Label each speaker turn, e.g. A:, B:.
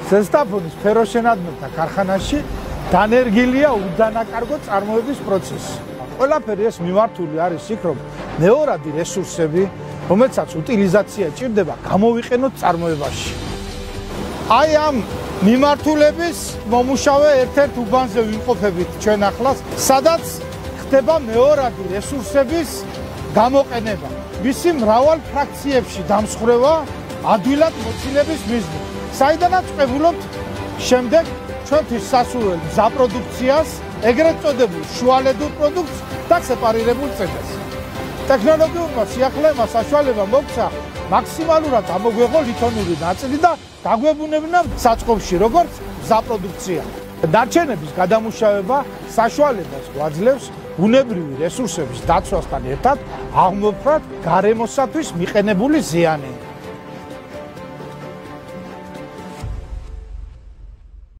A: ზესტაფონის ფეროშენადმეთა ქარხანაში დანერგილია უდანაკარგო წარმოების პროცესი. ყველაფერი ეს მიმართული არის იქ, რომ მეორადი რესურსები, რომელსაც უტილიზაცია ჭირდება, გამოვიყენოთ წარმოებაში. აი ამ მიმართულების მომუშავე ერთ-ერთ უბანზე ვიმყოფებით ჩვენ ახლას, სადაც ხდება მეორადი რესურსების გამოყენება. მისი მრავალ ფრაქციებში დამსხვრევა ადვილად მოცილების მიზნით. საიდანაც ვყებულობთ შემდეგ ჩვენთვის სასურველ მზაპროდუქციას, ეგრეთ წოდებულ შუალედურ პროდუქტს და სეპარირებულ წედას. ტექნოლოგიურმა სიახლეებმა საშუალება მოგცა მაქსიმალურად ამოგვეღო ლითონური ნაწილი და დაგვებუნებინა საწყობში როგორც მზაპროდუქცია. დარჩენების გადამუშავება საშუალებას გვაძლევს ბუნებრივი რესურსების დაცვასთან ერთად აღმოფხვრათ გარემოსათვის მიყენებული ზიანი.